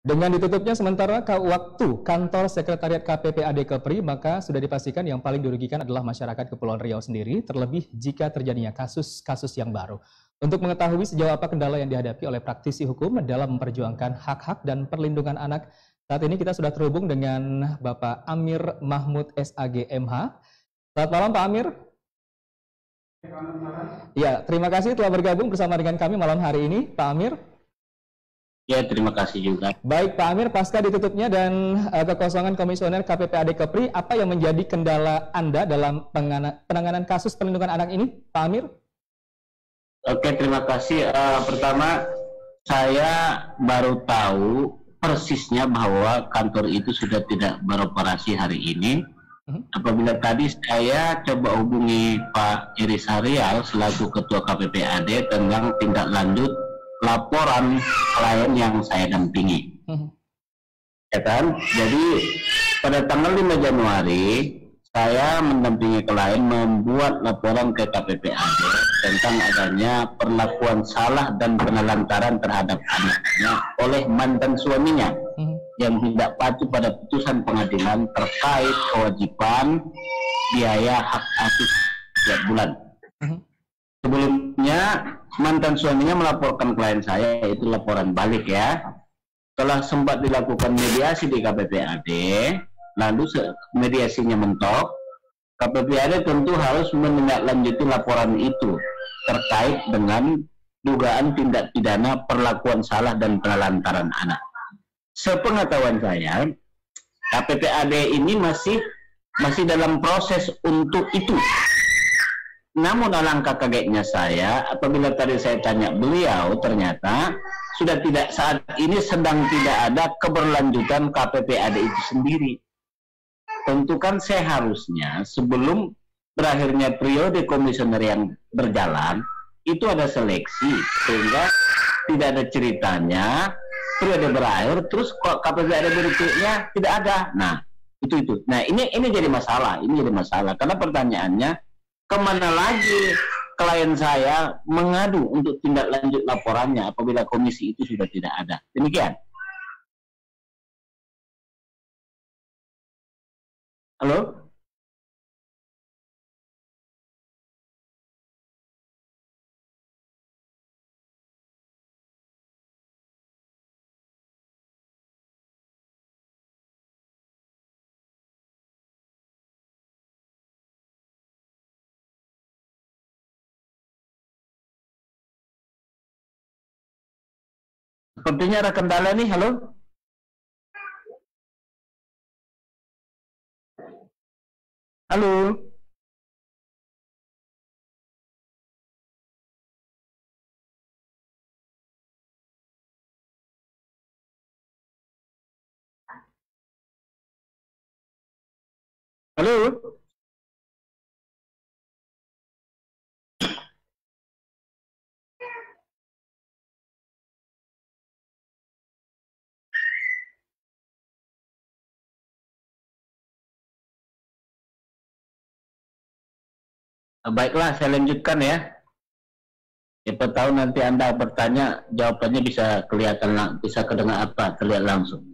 Dengan ditutupnya sementara waktu kantor Sekretariat KPPAD Kepri, maka sudah dipastikan yang paling dirugikan adalah masyarakat Kepulauan Riau sendiri, terlebih jika terjadinya kasus-kasus yang baru. Untuk mengetahui sejauh apa kendala yang dihadapi oleh praktisi hukum dalam memperjuangkan hak-hak dan perlindungan anak, saat ini kita sudah terhubung dengan Bapak Amir Mahmud SAG MH. Selamat malam Pak Amir. Ya, terima kasih telah bergabung bersama dengan kami malam hari ini, Pak Amir. Ya, terima kasih juga. Baik Pak Amir, pasca ditutupnya dan kekosongan Komisioner KPPAD Kepri, apa yang menjadi kendala Anda dalam penanganan kasus perlindungan anak ini, Pak Amir? Oke, terima kasih. Pertama, saya baru tahu persisnya bahwa kantor itu sudah tidak beroperasi hari ini. Apabila tadi saya coba hubungi Pak Iris Harial selaku Ketua KPPAD tentang tindak lanjut laporan klien yang saya dampingi. Ya kan? Jadi pada tanggal 5 Januari saya mendampingi klien membuat laporan ke KPPAD tentang adanya perlakuan salah dan penelantaran terhadap anaknya oleh mantan suaminya yang tidak patuh pada putusan pengadilan terkait kewajiban biaya hak asuh setiap bulan. Sebelumnya mantan suaminya melaporkan klien saya, itu laporan balik ya. Setelah sempat dilakukan mediasi di KPPAD, lalu mediasinya mentok, KPPAD tentu harus menindaklanjuti laporan itu terkait dengan dugaan tindak pidana perlakuan salah dan penelantaran anak. Sepengetahuan saya, KPPAD ini masih dalam proses untuk itu. Namun alangkah kagetnya saya apabila tadi saya tanya beliau, ternyata sudah tidak, saat ini sedang tidak ada keberlanjutan KPPAD itu sendiri. Tentu kan seharusnya sebelum berakhirnya periode komisioner yang berjalan itu ada seleksi sehingga tidak ada ceritanya periode berakhir terus kok KPPAD berikutnya tidak ada. Nah itu. Nah ini jadi masalah. Karena pertanyaannya, kemana lagi klien saya mengadu untuk tindak lanjut laporannya apabila komisi itu sudah tidak ada? Demikian. Halo? Sepertinya ada kendala nih, halo? Halo? Halo? Baiklah, saya lanjutkan ya. Siapa tahu nanti Anda bertanya, jawabannya bisa kelihatan, bisa kedengar apa, terlihat langsung.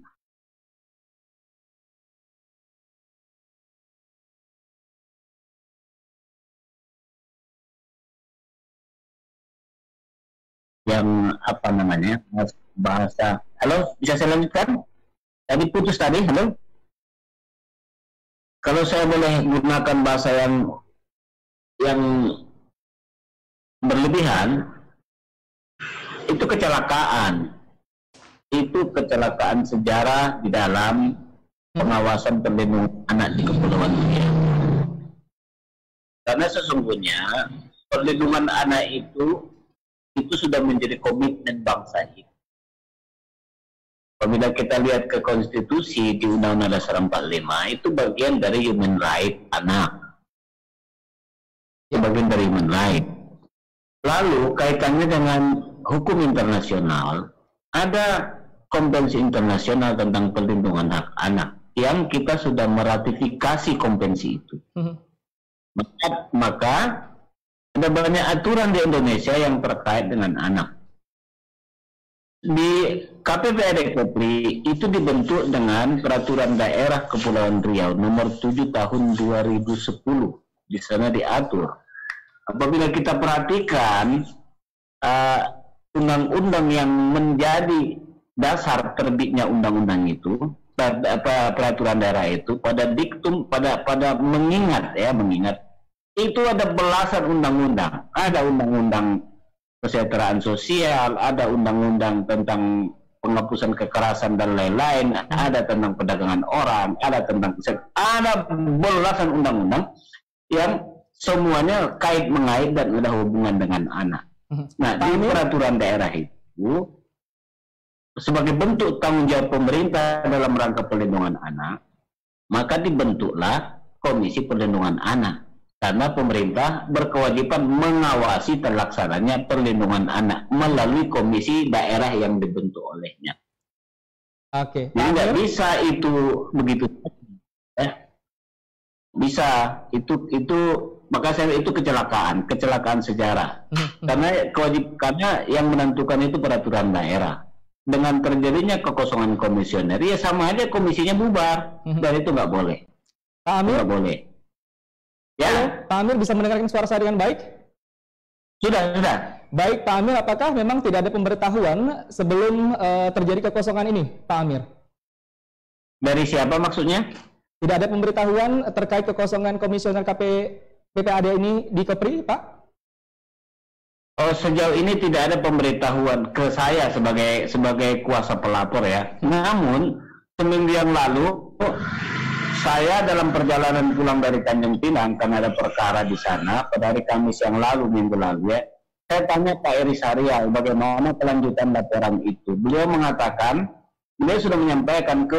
Yang apa namanya, bahasa. Halo, bisa saya lanjutkan? Tadi putus tadi, halo? Kalau saya boleh gunakan bahasa yang berlebihan, itu kecelakaan. Itu kecelakaan sejarah di dalam pengawasan perlindungan anak di Kepulauan Riau. Karena sesungguhnya perlindungan anak itu sudah menjadi komitmen bangsa ini. Apabila kita lihat ke konstitusi di Undang-Undang Dasar 45, itu bagian dari human right anak. Itu bagian dari human right. Lalu kaitannya dengan hukum internasional, ada konvensi internasional tentang perlindungan hak anak yang kita sudah meratifikasi konvensi itu. Maka ada banyak aturan di Indonesia yang terkait dengan anak. Di KPPAD Kepri itu dibentuk dengan Peraturan Daerah Kepulauan Riau nomor 7 tahun 2010. Di sana diatur. Apabila kita perhatikan undang-undang yang menjadi dasar terbitnya undang-undang itu, peraturan daerah itu pada diktum, pada mengingat itu ada belasan undang-undang. Ada undang-undang kesejahteraan sosial, ada undang-undang tentang penghapusan kekerasan dan lain-lain, ada tentang perdagangan orang, ada tentang ada belasan undang-undang yang semuanya kait mengait dan ada hubungan dengan anak. Nah, di peraturan daerah itu sebagai bentuk tanggung jawab pemerintah dalam rangka perlindungan anak, maka dibentuklah Komisi Perlindungan Anak. Karena pemerintah berkewajiban mengawasi terlaksananya perlindungan anak melalui komisi daerah yang dibentuk olehnya. Oke. Jadi nggak bisa itu begitu. Bisa itu maka saya itu kecelakaan sejarah. Karena yang menentukan itu peraturan daerah. Dengan terjadinya kekosongan komisioner, ya sama aja komisinya bubar. Dan itu nggak boleh. Pak Amir? Nggak boleh. Ya. Halo, Pak Amir bisa mendengarkan suara saya dengan baik? Sudah. Baik, Pak Amir, apakah memang tidak ada pemberitahuan sebelum terjadi kekosongan ini, Pak Amir? Dari siapa maksudnya? Tidak ada pemberitahuan terkait kekosongan komisioner KPPAD ini di Kepri, Pak? Oh, sejauh ini tidak ada pemberitahuan ke saya sebagai kuasa pelapor ya. Namun seminggu yang lalu saya dalam perjalanan pulang dari Tanjung Pinang karena ada perkara di sana pada hari Kamis yang lalu, minggu lalu ya, saya tanya Pak Eri Sarial bagaimana kelanjutan laporan itu. Beliau mengatakan, beliau sudah menyampaikan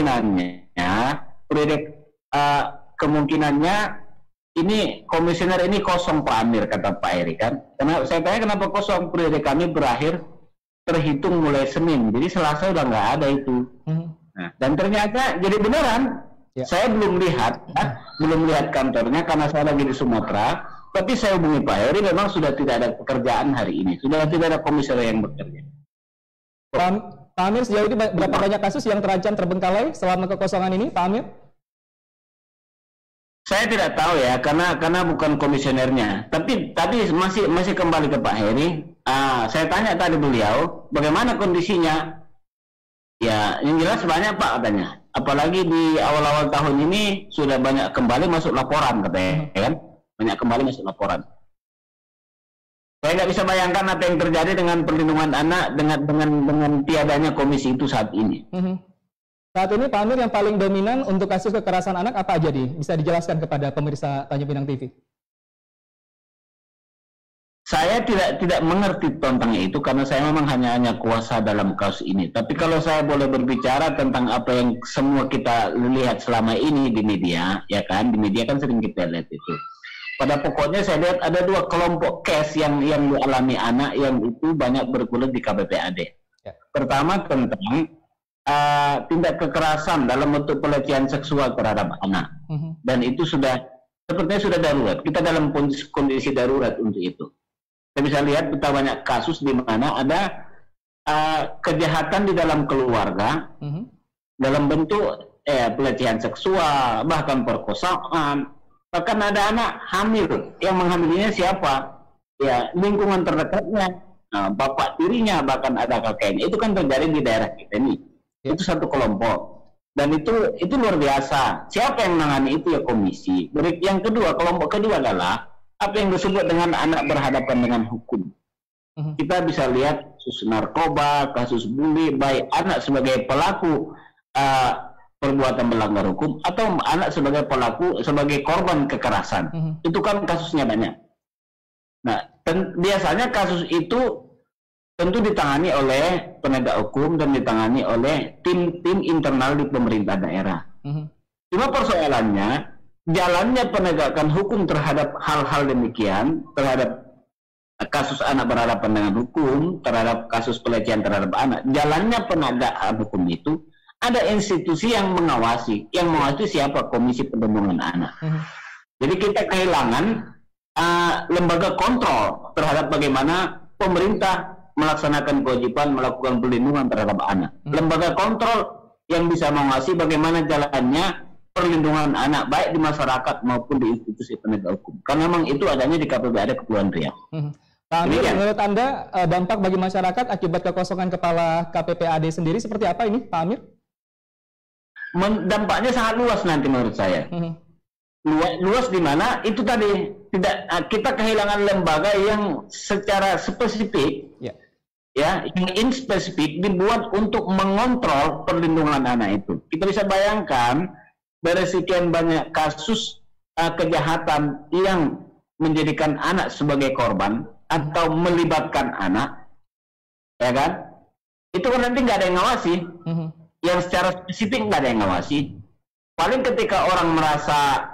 kemungkinannya ini komisioner ini kosong Pak Amir, kata Pak Eri kan. Karena saya tanya kenapa kosong, periode kami berakhir terhitung mulai Senin, jadi Selasa udah nggak ada itu. Nah, dan ternyata jadi beneran. Ya. Saya belum lihat kantornya karena saya lagi di Sumatera. Tapi saya hubungi Pak Heri, memang sudah tidak ada pekerjaan hari ini, sudah tidak ada komisioner yang bekerja. Pak Amir, sejauh ini berapa banyak kasus yang terancam terbengkalai selama kekosongan ini, Pak Amir? Saya tidak tahu ya, karena bukan komisionernya. Tapi masih kembali ke Pak Heri. Saya tanya tadi beliau, bagaimana kondisinya? Ya, yang jelas banyak Pak katanya. Apalagi di awal-awal tahun ini sudah banyak kembali masuk laporan katanya, kan? Banyak kembali masuk laporan. Saya nggak bisa bayangkan apa yang terjadi dengan perlindungan anak dengan tiadanya komisi itu saat ini. Saat ini Pak Amir yang paling dominan untuk kasus kekerasan anak apa aja bisa dijelaskan kepada pemirsa Tanjung Pinang TV? Saya tidak mengerti tentang itu karena saya memang hanya kuasa dalam kasus ini. Tapi kalau saya boleh berbicara tentang apa yang semua kita lihat selama ini di media, ya kan, di media kan sering kita lihat itu. Pada pokoknya saya lihat ada dua kelompok case yang dialami anak yang itu banyak bergulir di KPPAD. Ya. Pertama tentang tindak kekerasan dalam bentuk pelecehan seksual terhadap anak, dan itu sepertinya sudah darurat. Kita dalam kondisi darurat untuk itu. Kita bisa lihat kita banyak kasus di mana ada kejahatan di dalam keluarga dalam bentuk pelecehan seksual, bahkan perkosaan, bahkan ada anak hamil yang menghamilinya siapa? Ya, lingkungan terdekatnya, bapak tirinya, bahkan ada kakeknya. Itu kan terjadi di daerah kita ini. Ya. Itu satu kelompok. Dan itu luar biasa. Siapa yang menangani itu? Ya komisi. Yang kedua, kelompok kedua adalah apa yang disebut dengan anak berhadapan dengan hukum. Kita bisa lihat kasus narkoba, kasus bully, baik anak sebagai pelaku perbuatan melanggar hukum atau anak sebagai pelaku, sebagai korban kekerasan. Itu kan kasusnya banyak. Nah, biasanya kasus itu tentu ditangani oleh penegak hukum dan ditangani oleh tim internal di pemerintah daerah. Cuma persoalannya, jalannya penegakan hukum terhadap hal-hal demikian, terhadap kasus anak berhadapan dengan hukum, terhadap kasus pelecehan terhadap anak, jalannya penegakan hukum itu ada institusi yang mengawasi. Yang mengawasi siapa? Komisi Perlindungan Anak. Jadi kita kehilangan lembaga kontrol terhadap bagaimana pemerintah melaksanakan kewajiban melakukan perlindungan terhadap anak. Lembaga kontrol yang bisa mengawasi bagaimana jalannya perlindungan anak baik di masyarakat maupun di institusi penegak hukum. Karena memang itu adanya di KPPAD Kepulauan Riau. Pak Amir, menurut Anda dampak bagi masyarakat akibat kekosongan kepala KPPAD sendiri seperti apa ini, Pak Amir? Dampaknya sangat luas nanti menurut saya. Luas di mana itu tadi tidak kita kehilangan lembaga yang secara spesifik, ya, yang inspesifik dibuat untuk mengontrol perlindungan anak itu. Kita bisa bayangkan dari sekian banyak kasus kejahatan yang menjadikan anak sebagai korban atau melibatkan anak, ya kan? Itu kan nanti nggak ada yang ngawasi. Yang secara spesifik nggak ada yang ngawasi. Paling ketika orang merasa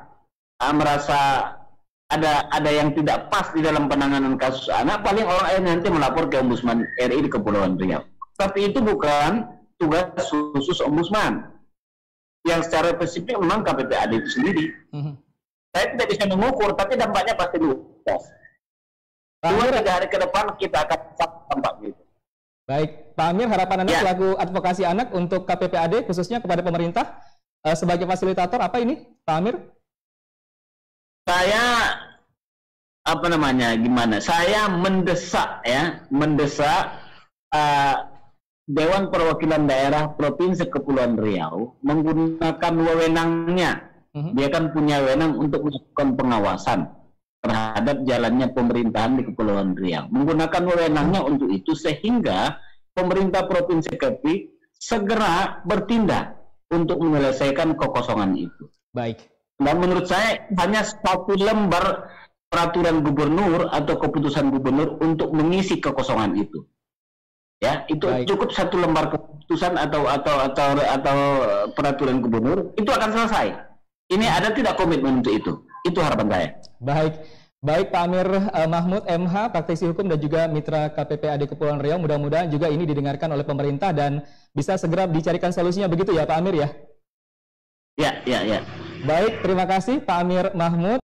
ada yang tidak pas di dalam penanganan kasus anak, paling orang nanti melapor ke Ombudsman RI di Kepulauan Riau. Tapi itu bukan tugas khusus Ombudsman. Yang secara spesifik memang KPPAD itu sendiri. Saya tidak bisa mengukur, tapi dampaknya pasti luas. 2-3 hari ke depan kita akan tampak gitu. Baik, Pak Amir, harapan Anda selaku advokasi anak untuk KPPAD khususnya kepada pemerintah sebagai fasilitator apa ini, Pak Amir? Saya Saya mendesak Dewan Perwakilan Daerah Provinsi Kepulauan Riau menggunakan wewenangnya. Dia kan punya wewenang untuk melakukan pengawasan terhadap jalannya pemerintahan di Kepulauan Riau. Menggunakan wewenangnya untuk itu sehingga pemerintah Provinsi Kepri segera bertindak untuk menyelesaikan kekosongan itu. Baik. Dan menurut saya hanya 1 lembar peraturan gubernur atau keputusan gubernur untuk mengisi kekosongan itu. Ya, itu cukup 1 lembar keputusan atau peraturan gubernur itu akan selesai. Ini ada tidak komitmen untuk itu? Itu harapan saya. Baik Pak Amir Mahmud MH, praktisi hukum dan juga mitra KPPAD Kepulauan Riau. Mudah-mudahan juga ini didengarkan oleh pemerintah dan bisa segera dicarikan solusinya, begitu ya Pak Amir ya? Ya. Baik, terima kasih Pak Amir Mahmud.